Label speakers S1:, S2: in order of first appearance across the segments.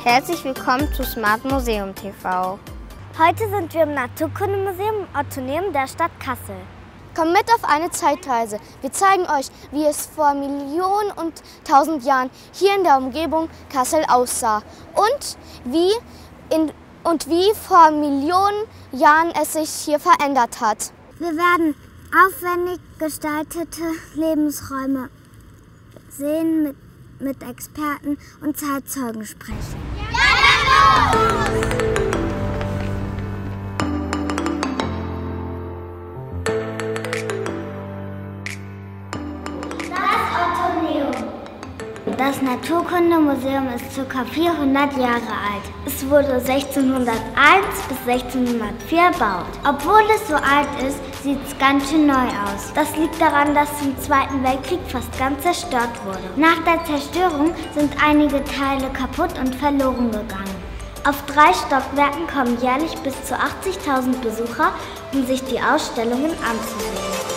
S1: Herzlich willkommen zu Smart Museum TV.
S2: Heute sind wir im Naturkundemuseum Ottoneum der Stadt Kassel.
S3: Kommt mit auf eine Zeitreise. Wir zeigen euch, wie es vor Millionen und tausend Jahren hier in der Umgebung Kassel aussah und wie vor Millionen Jahren es sich hier verändert hat.
S2: Wir werden aufwendig gestaltete Lebensräume sehen, mit Experten und Zeitzeugen sprechen. Das Naturkundemuseum ist ca. 400 Jahre alt. Es wurde 1601 bis 1604 erbaut. Obwohl es so alt ist, sieht es ganz schön neu aus. Das liegt daran, dass im Zweiten Weltkrieg fast ganz zerstört wurde. Nach der Zerstörung sind einige Teile kaputt und verloren gegangen. Auf 3 Stockwerken kommen jährlich bis zu 80.000 Besucher, um sich die Ausstellungen anzusehen.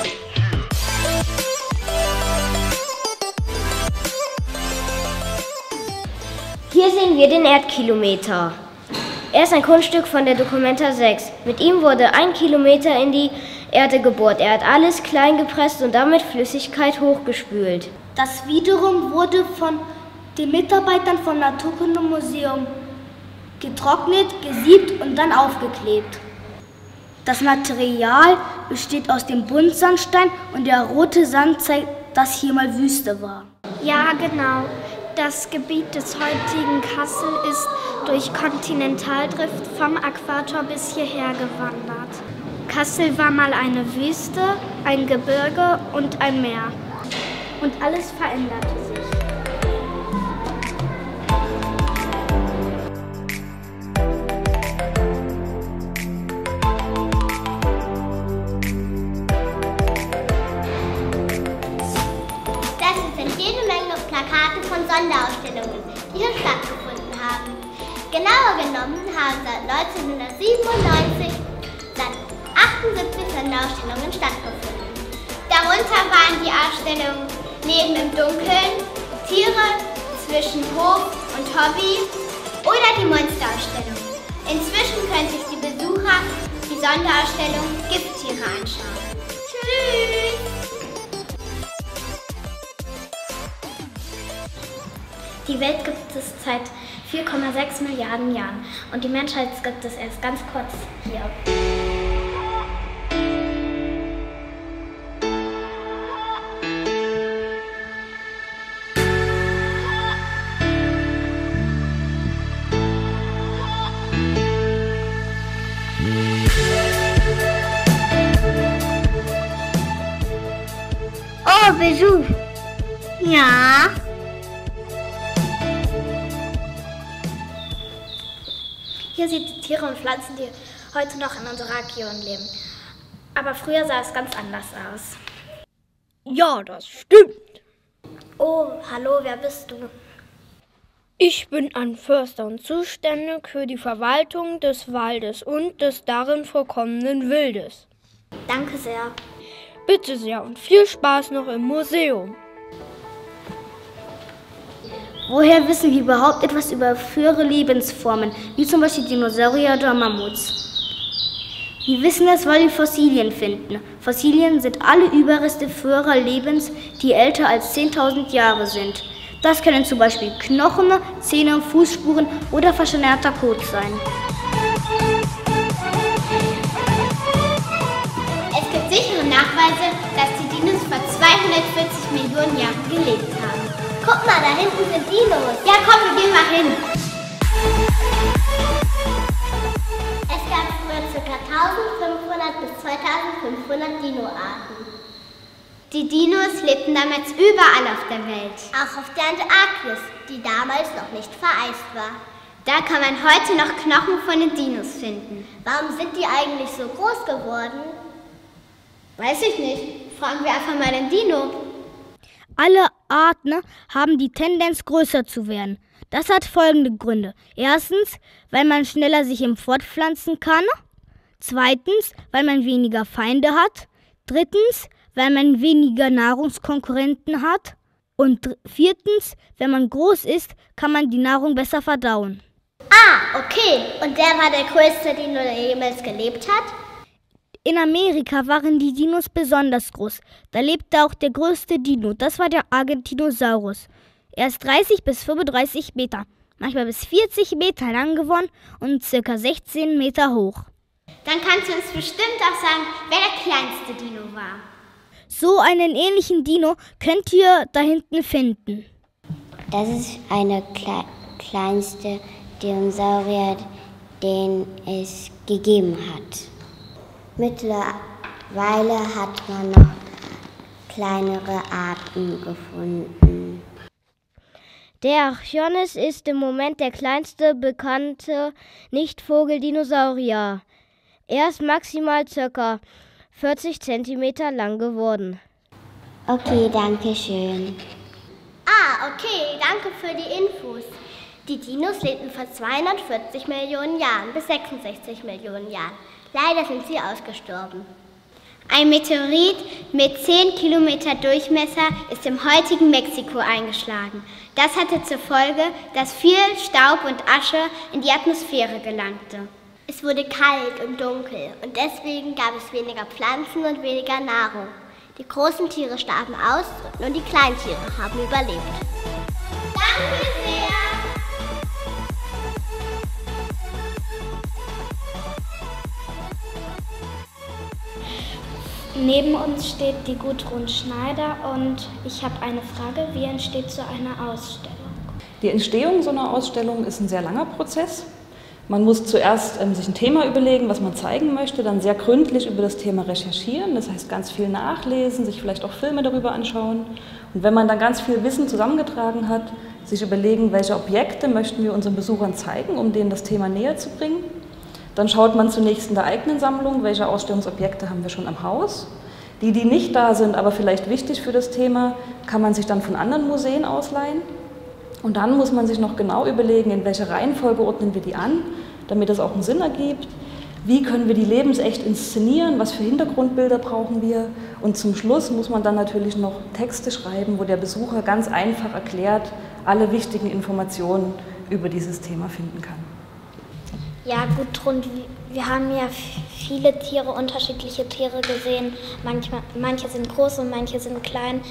S4: Hier sehen wir den Erdkilometer. Er ist ein Kunststück von der Documenta 6. Mit ihm wurde 1 Kilometer in die Erde gebohrt. Er hat alles klein gepresst und damit Flüssigkeit hochgespült.
S2: Das wiederum wurde von den Mitarbeitern vom Naturkundemuseum getrocknet, gesiebt und dann aufgeklebt. Das Material besteht aus dem Buntsandstein und der rote Sand zeigt, dass hier mal Wüste war. Ja, genau. Das Gebiet des heutigen Kassel ist durch Kontinentaldrift vom Äquator bis hierher gewandert. Kassel war mal eine Wüste, ein Gebirge und ein Meer. Und alles veränderte sich.
S5: Plakate von Sonderausstellungen, die hier stattgefunden haben. Genauer genommen haben seit 1997 seit 78 Sonderausstellungen stattgefunden. Darunter waren die Ausstellungen Leben im Dunkeln, Tiere zwischen Hof und Hobby oder die Monsterausstellung. Inzwischen können sich die Besucher die Sonderausstellung Gifttiere anschauen. Tschüss!
S2: Die Welt gibt es seit 4,6 Milliarden Jahren und die Menschheit gibt es erst ganz kurz hier.
S5: Oh, Besuch! Ja?
S2: Hier sieht die Tiere und Pflanzen, die heute noch in unserer Region leben. Aber früher sah es ganz anders aus.
S6: Ja, das stimmt.
S2: Oh, hallo, wer bist du?
S6: Ich bin ein Förster und zuständig für die Verwaltung des Waldes und des darin vorkommenden Wildes.
S2: Danke sehr.
S6: Bitte sehr und viel Spaß noch im Museum.
S4: Woher wissen wir überhaupt etwas über frühere Lebensformen, wie zum Beispiel Dinosaurier oder Mammuts? Wir wissen es, weil wir Fossilien finden. Fossilien sind alle Überreste früherer Lebens, die älter als 10.000 Jahre sind. Das können zum Beispiel Knochen, Zähne, Fußspuren oder verschnörter Kot sein.
S5: Es gibt sichere Nachweise, dass die Dinos vor 240 Millionen Jahren gelebt haben. Guck mal, da hinten sind Dinos. Ja, komm, wir gehen mal hin. Es gab früher ca. 1500 bis 2500 Dinoarten. Die Dinos lebten damals überall auf der Welt. Auch auf der Antarktis, die damals noch nicht vereist war. Da kann man heute noch Knochen von den Dinos finden. Warum sind die eigentlich so groß geworden? Weiß ich nicht. Fragen wir einfach mal den Dino.
S3: Alle Arten haben die Tendenz, größer zu werden. Das hat folgende Gründe. Erstens, weil man schneller sich fortpflanzen kann. Zweitens, weil man weniger Feinde hat. Drittens, weil man weniger Nahrungskonkurrenten hat.
S4: Und viertens, wenn man groß ist, kann man die Nahrung besser verdauen.
S5: Ah, okay. Und der war der größte Dino, der jemals gelebt hat?
S4: In Amerika waren die Dinos besonders groß. Da lebte auch der größte Dino, das war der Argentinosaurus. Er ist 30 bis 35 Meter, manchmal bis 40 Meter lang geworden und ca. 16 Meter hoch.
S5: Dann kannst du uns bestimmt auch sagen, wer der kleinste Dino war.
S4: So einen ähnlichen Dino könnt ihr da hinten finden.
S7: Das ist eine kleinste Dinosaurier, den es gegeben hat. Mittlerweile hat man noch kleinere Arten gefunden.
S8: Der Archonymus ist im Moment der kleinste bekannte Nicht-Vogel-Dinosaurier. Er ist maximal ca. 40 cm lang geworden.
S7: Okay, danke schön.
S5: Ah, okay, danke für die Infos. Die Dinos lebten vor 240 Millionen Jahren bis 66 Millionen Jahren. Leider sind sie ausgestorben. Ein Meteorit mit 10 Kilometer Durchmesser ist im heutigen Mexiko eingeschlagen. Das hatte zur Folge, dass viel Staub und Asche in die Atmosphäre gelangte. Es wurde kalt und dunkel und deswegen gab es weniger Pflanzen und weniger Nahrung. Die großen Tiere starben aus und nur die Kleintiere haben überlebt. Danke sehr!
S2: Neben uns steht die Gudrun Schneider und ich habe eine Frage, wie entsteht so eine Ausstellung?
S9: Die Entstehung so einer Ausstellung ist ein sehr langer Prozess. Man muss zuerst sich ein Thema überlegen, was man zeigen möchte, dann sehr gründlich über das Thema recherchieren, das heißt ganz viel nachlesen, sich vielleicht auch Filme darüber anschauen. Und wenn man dann ganz viel Wissen zusammengetragen hat, sich überlegen, welche Objekte möchten wir unseren Besuchern zeigen, um denen das Thema näher zu bringen. Dann schaut man zunächst in der eigenen Sammlung, welche Ausstellungsobjekte haben wir schon am Haus. Die nicht da sind, aber vielleicht wichtig für das Thema, kann man sich dann von anderen Museen ausleihen. Und dann muss man sich noch genau überlegen, in welcher Reihenfolge ordnen wir die an, damit das auch einen Sinn ergibt. Wie können wir die lebensecht inszenieren, was für Hintergrundbilder brauchen wir. Und zum Schluss muss man dann natürlich noch Texte schreiben, wo der Besucher ganz einfach erklärt, alle wichtigen Informationen über dieses Thema finden kann.
S2: Ja, Gudrun, wir haben ja viele Tiere, unterschiedliche Tiere gesehen. Manche sind groß und manche sind klein.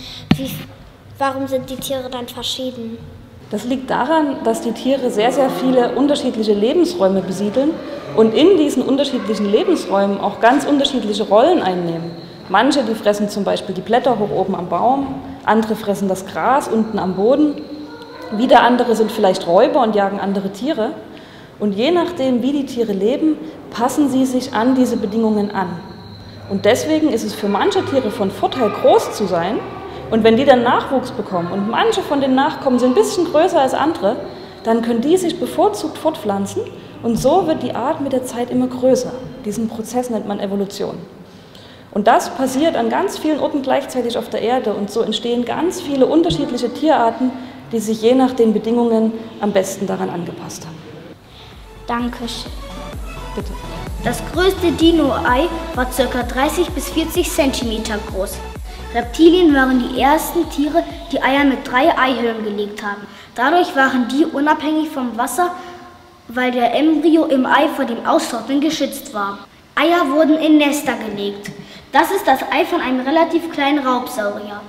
S2: Warum sind die Tiere dann verschieden?
S9: Das liegt daran, dass die Tiere sehr, sehr viele unterschiedliche Lebensräume besiedeln und in diesen unterschiedlichen Lebensräumen auch ganz unterschiedliche Rollen einnehmen. Manche, die fressen zum Beispiel die Blätter hoch oben am Baum, andere fressen das Gras unten am Boden, wieder andere sind vielleicht Räuber und jagen andere Tiere. Und je nachdem, wie die Tiere leben, passen sie sich an diese Bedingungen an. Und deswegen ist es für manche Tiere von Vorteil, groß zu sein. Und wenn die dann Nachwuchs bekommen und manche von den Nachkommen sind ein bisschen größer als andere, dann können die sich bevorzugt fortpflanzen und so wird die Art mit der Zeit immer größer. Diesen Prozess nennt man Evolution. Und das passiert an ganz vielen Orten gleichzeitig auf der Erde und so entstehen ganz viele unterschiedliche Tierarten, die sich je nach den Bedingungen am besten daran angepasst haben.
S2: Dankeschön.
S9: Bitte.
S4: Das größte Dino-Ei war ca. 30 bis 40 cm groß. Reptilien waren die ersten Tiere, die Eier mit 3 Eihüllen gelegt haben. Dadurch waren die unabhängig vom Wasser, weil der Embryo im Ei vor dem Austrocknen geschützt war. Eier wurden in Nester gelegt. Das ist das Ei von einem relativ kleinen Raubsaurier.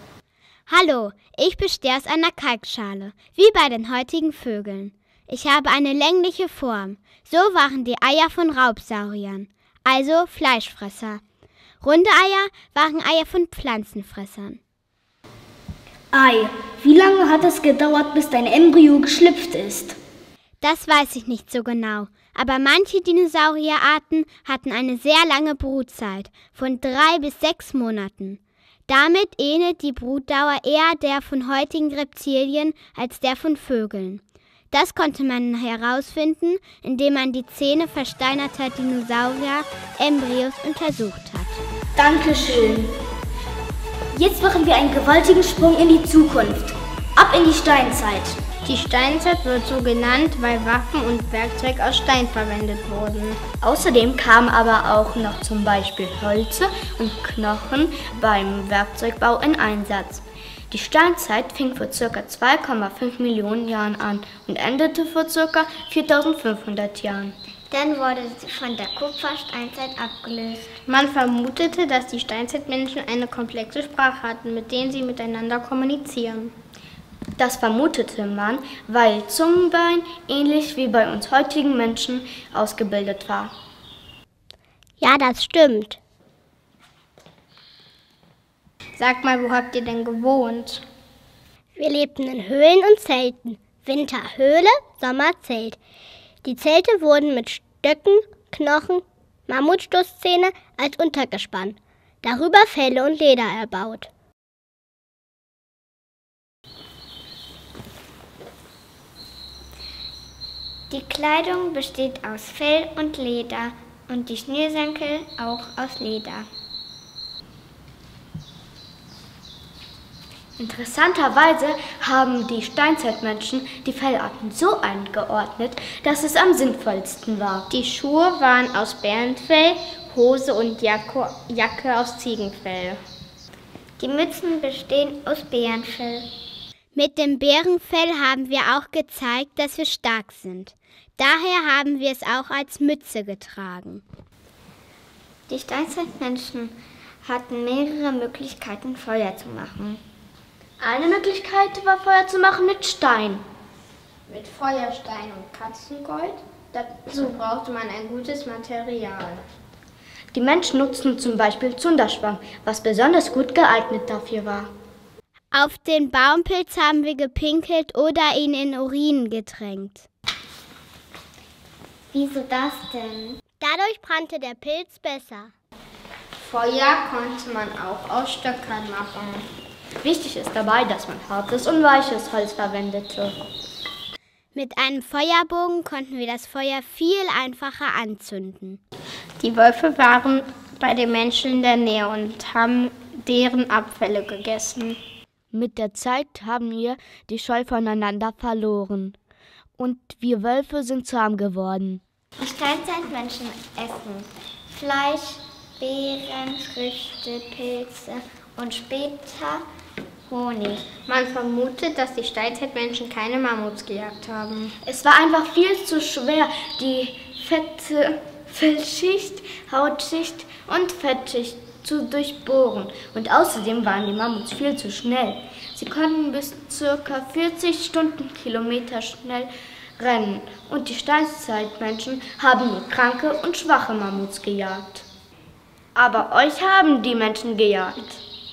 S5: Hallo, ich bestehe aus einer Kalkschale, wie bei den heutigen Vögeln. Ich habe eine längliche Form. So waren die Eier von Raubsauriern, also Fleischfresser. Runde Eier waren Eier von Pflanzenfressern.
S4: Ei, wie lange hat es gedauert, bis dein Embryo geschlüpft ist?
S5: Das weiß ich nicht so genau, aber manche Dinosaurierarten hatten eine sehr lange Brutzeit von 3 bis 6 Monaten. Damit ähnelt die Brutdauer eher der von heutigen Reptilien als der von Vögeln. Das konnte man herausfinden, indem man die Zähne versteinerter Dinosaurier-Embryos untersucht hat.
S4: Dankeschön. Jetzt machen wir einen gewaltigen Sprung in die Zukunft. Ab in die Steinzeit.
S1: Die Steinzeit wird so genannt, weil Waffen und Werkzeug aus Stein verwendet wurden. Außerdem kamen aber auch noch zum Beispiel Hölzer und Knochen beim Werkzeugbau in Einsatz.
S4: Die Steinzeit fing vor ca. 2,5 Millionen Jahren an und endete vor ca. 4500 Jahren.
S5: Dann wurde sie von der Kupfersteinzeit abgelöst.
S1: Man vermutete, dass die Steinzeitmenschen eine komplexe Sprache hatten, mit der sie miteinander kommunizieren.
S4: Das vermutete man, weil Zungenbein ähnlich wie bei uns heutigen Menschen ausgebildet war.
S8: Ja, das stimmt.
S1: Sag mal, wo habt ihr denn gewohnt?
S8: Wir lebten in Höhlen und Zelten. Winter Höhle, Sommer Zelt. Die Zelte wurden mit Stöcken, Knochen, Mammutstoßzähne als Untergespann, darüber Felle und Leder erbaut.
S5: Die Kleidung besteht aus Fell und Leder und die Schnürsenkel auch aus Leder.
S4: Interessanterweise haben die Steinzeitmenschen die Fellarten so eingeordnet, dass es am sinnvollsten war.
S1: Die Schuhe waren aus Bärenfell, Hose und Jacke aus Ziegenfell.
S5: Die Mützen bestehen aus Bärenfell.
S8: Mit dem Bärenfell haben wir auch gezeigt, dass wir stark sind. Daher haben wir es auch als Mütze getragen.
S5: Die Steinzeitmenschen hatten mehrere Möglichkeiten, Feuer zu machen.
S4: Eine Möglichkeit war, Feuer zu machen mit Stein.
S1: Mit Feuerstein und Katzengold. Dazu brauchte man ein gutes Material.
S4: Die Menschen nutzten zum Beispiel Zunderschwamm, was besonders gut geeignet dafür war.
S8: Auf den Baumpilz haben wir gepinkelt oder ihn in Urin getränkt.
S5: Wieso das denn?
S8: Dadurch brannte der Pilz besser.
S1: Feuer konnte man auch aus Stöckern machen.
S4: Wichtig ist dabei, dass man hartes und weiches Holz verwendete.
S8: Mit einem Feuerbogen konnten wir das Feuer viel einfacher anzünden.
S1: Die Wölfe waren bei den Menschen in der Nähe und haben deren Abfälle gegessen.
S10: Mit der Zeit haben wir die Scheu voneinander verloren. Und wir Wölfe sind zahm geworden.
S5: Die Steinzeitmenschen essen Fleisch, Beeren, Früchte, Pilze und später Honig.
S1: Man vermutet, dass die Steinzeitmenschen keine Mammuts gejagt haben.
S4: Es war einfach viel zu schwer, die fette Fellschicht, Hautschicht und Fettschicht zu durchbohren. Und außerdem waren die Mammuts viel zu schnell. Sie konnten bis ca. 40 Stundenkilometer schnell rennen. Und die Steinzeitmenschen haben nur kranke und schwache Mammuts gejagt. Aber euch haben die Menschen gejagt.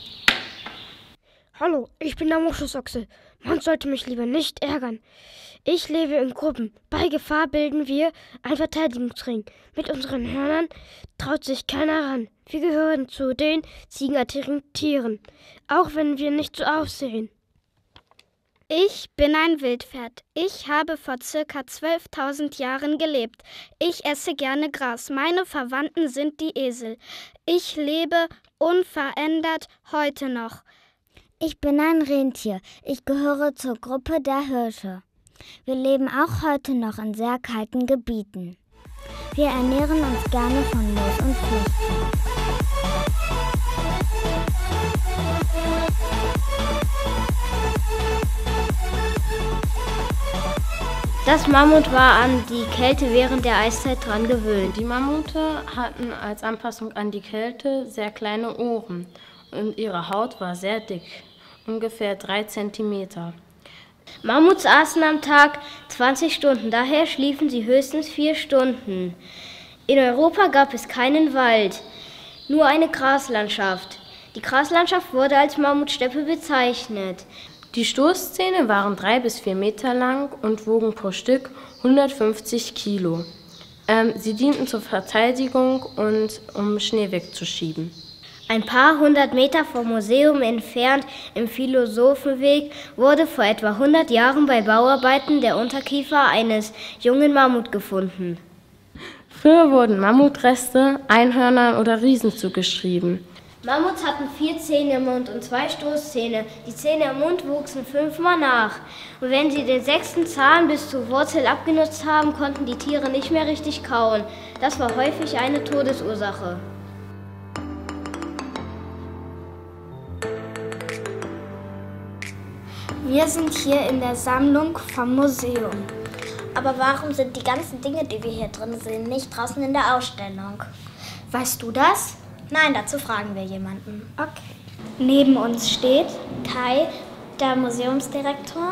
S6: Hallo, ich bin der Moschusochse. Man sollte mich lieber nicht ärgern. Ich lebe in Gruppen. Bei Gefahr bilden wir einen Verteidigungsring. Mit unseren Hörnern traut sich keiner ran. Wir gehören zu den ziegenartigen Tieren, auch wenn wir nicht so aussehen.
S8: Ich bin ein Wildpferd. Ich habe vor ca. 12.000 Jahren gelebt. Ich esse gerne Gras. Meine Verwandten sind die Esel. Ich lebe unverändert heute noch.
S7: Ich bin ein Rentier. Ich gehöre zur Gruppe der Hirsche. Wir leben auch heute noch in sehr kalten Gebieten. Wir ernähren uns gerne von Moos und Früchten.
S8: Das Mammut war an die Kälte während der Eiszeit dran gewöhnt.
S11: Die Mammute hatten als Anpassung an die Kälte sehr kleine Ohren und ihre Haut war sehr dick, ungefähr 3 Zentimeter.
S8: Mammuts aßen am Tag 20 Stunden, daher schliefen sie höchstens 4 Stunden. In Europa gab es keinen Wald, nur eine Graslandschaft. Die Graslandschaft wurde als Mammutsteppe bezeichnet.
S11: Die Stoßzähne waren 3 bis 4 Meter lang und wogen pro Stück 150 Kilo. Sie dienten zur Verteidigung und um Schnee wegzuschieben.
S8: Ein paar 100 Meter vom Museum entfernt, im Philosophenweg, wurde vor etwa 100 Jahren bei Bauarbeiten der Unterkiefer eines jungen Mammut gefunden.
S11: Früher wurden Mammutreste Einhörnern oder Riesen zugeschrieben.
S8: Mammuts hatten 4 Zähne im Mund und 2 Stoßzähne. Die Zähne im Mund wuchsen 5-mal nach. Und wenn sie den 6. Zahn bis zur Wurzel abgenutzt haben, konnten die Tiere nicht mehr richtig kauen. Das war häufig eine Todesursache.
S2: Wir sind hier in der Sammlung vom Museum.
S5: Aber warum sind die ganzen Dinge, die wir hier drin sehen, nicht draußen in der Ausstellung?
S2: Weißt du das?
S5: Nein, dazu fragen wir jemanden.
S2: Okay. Neben uns steht
S5: Kai, der Museumsdirektor.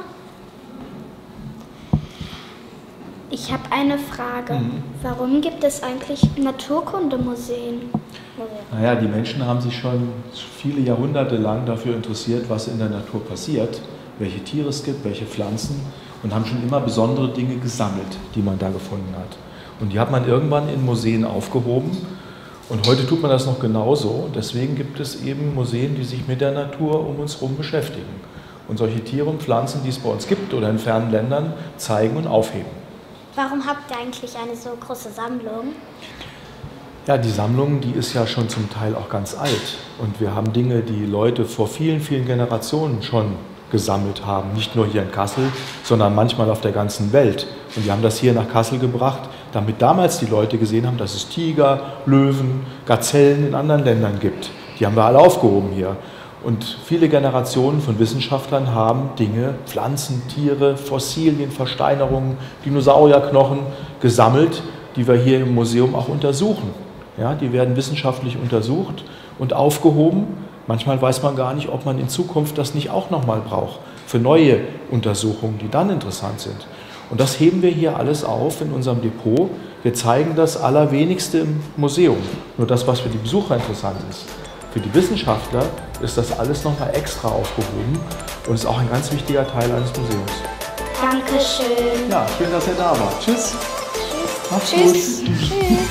S2: Ich habe eine Frage. Warum gibt es eigentlich Naturkundemuseen?
S12: Naja, die Menschen haben sich schon viele Jahrhunderte lang dafür interessiert, was in der Natur passiert, welche Tiere es gibt, welche Pflanzen, und haben schon immer besondere Dinge gesammelt, die man da gefunden hat. Und die hat man irgendwann in Museen aufgehoben, und heute tut man das noch genauso. Deswegen gibt es eben Museen, die sich mit der Natur um uns herum beschäftigen und solche Tiere und Pflanzen, die es bei uns gibt oder in fernen Ländern, zeigen und aufheben.
S5: Warum habt ihr eigentlich eine so große Sammlung?
S12: Ja, die Sammlung, die ist ja schon zum Teil auch ganz alt. Und wir haben Dinge, die Leute vor vielen, vielen Generationen schon gesammelt haben. Nicht nur hier in Kassel, sondern manchmal auf der ganzen Welt. Und die haben das hier nach Kassel gebracht, damit damals die Leute gesehen haben, dass es Tiger, Löwen, Gazellen in anderen Ländern gibt. Die haben wir alle aufgehoben hier. Und viele Generationen von Wissenschaftlern haben Dinge, Pflanzen, Tiere, Fossilien, Versteinerungen, Dinosaurierknochen gesammelt, die wir hier im Museum auch untersuchen. Ja, die werden wissenschaftlich untersucht und aufgehoben. Manchmal weiß man gar nicht, ob man in Zukunft das nicht auch nochmal braucht für neue Untersuchungen, die dann interessant sind. Und das heben wir hier alles auf in unserem Depot. Wir zeigen das Allerwenigste im Museum, nur das, was für die Besucher interessant ist. Für die Wissenschaftler ist das alles nochmal extra aufgehoben und ist auch ein ganz wichtiger Teil eines Museums.
S2: Dankeschön.
S12: Ja, schön, dass ihr da wart. Tschüss.
S2: Tschüss.
S12: Macht's
S2: Tschüss.
S12: gut.
S2: Tschüss.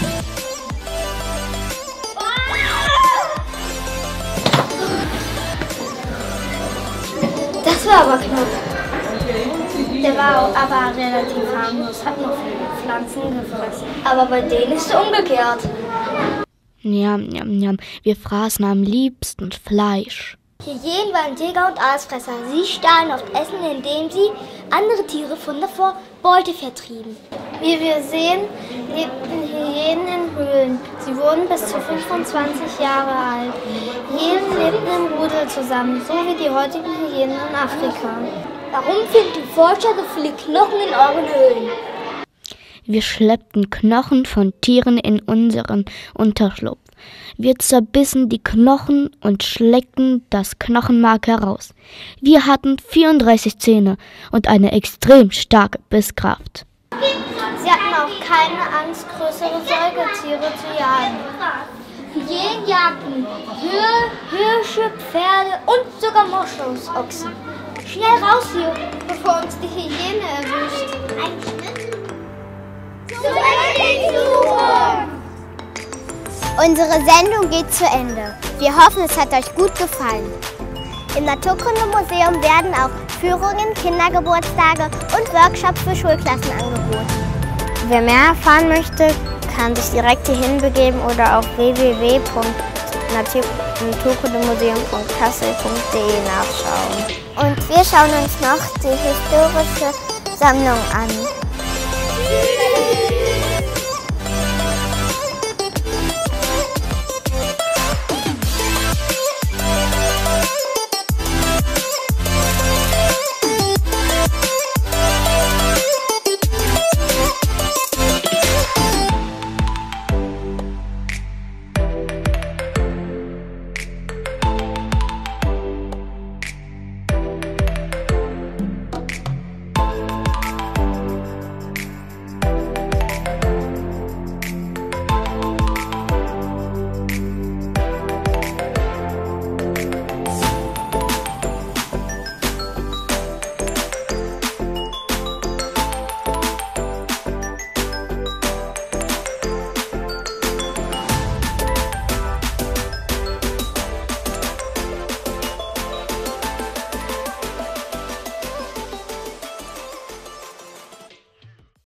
S2: Das war aber knapp. Der war aber relativ harmlos, hat nur viele Pflanzen gefressen. Aber bei denen ist es umgekehrt.
S10: Njam, njam, njam. Wir fraßen am liebsten Fleisch.
S2: Hyänen waren Jäger und Aasfresser. Sie stahlen oft Essen, indem sie andere Tiere von der Beute vertrieben. Wie wir sehen, lebten Hyänen in Höhlen. Sie wurden bis zu 25 Jahre alt. Hyänen lebten im Rudel zusammen, so wie die heutigen Hyänen in Afrika. Warum finden Forscher so viele Knochen in euren Höhlen?
S10: Wir schleppten Knochen von Tieren in unseren Unterschlupf. Wir zerbissen die Knochen und schleckten das Knochenmark heraus. Wir hatten 34 Zähne und eine extrem starke Bisskraft.
S2: Sie hatten auch keine Angst, größere Säugetiere zu jagen. Hyänen jagten Hirsche, Pferde und sogar Moschusochsen. Schnell raus hier, bevor uns die Hyäne erwischt. Ein Schritt zurück in die Zukunft!
S5: Unsere Sendung geht zu Ende. Wir hoffen, es hat euch gut gefallen. Im Naturkundemuseum werden auch Führungen, Kindergeburtstage und Workshops für Schulklassen angeboten. Wer mehr erfahren möchte, kann sich direkt hierhin begeben oder auf www.naturkundemuseum.kassel.de nachschauen. Und wir schauen uns noch die historische Sammlung an.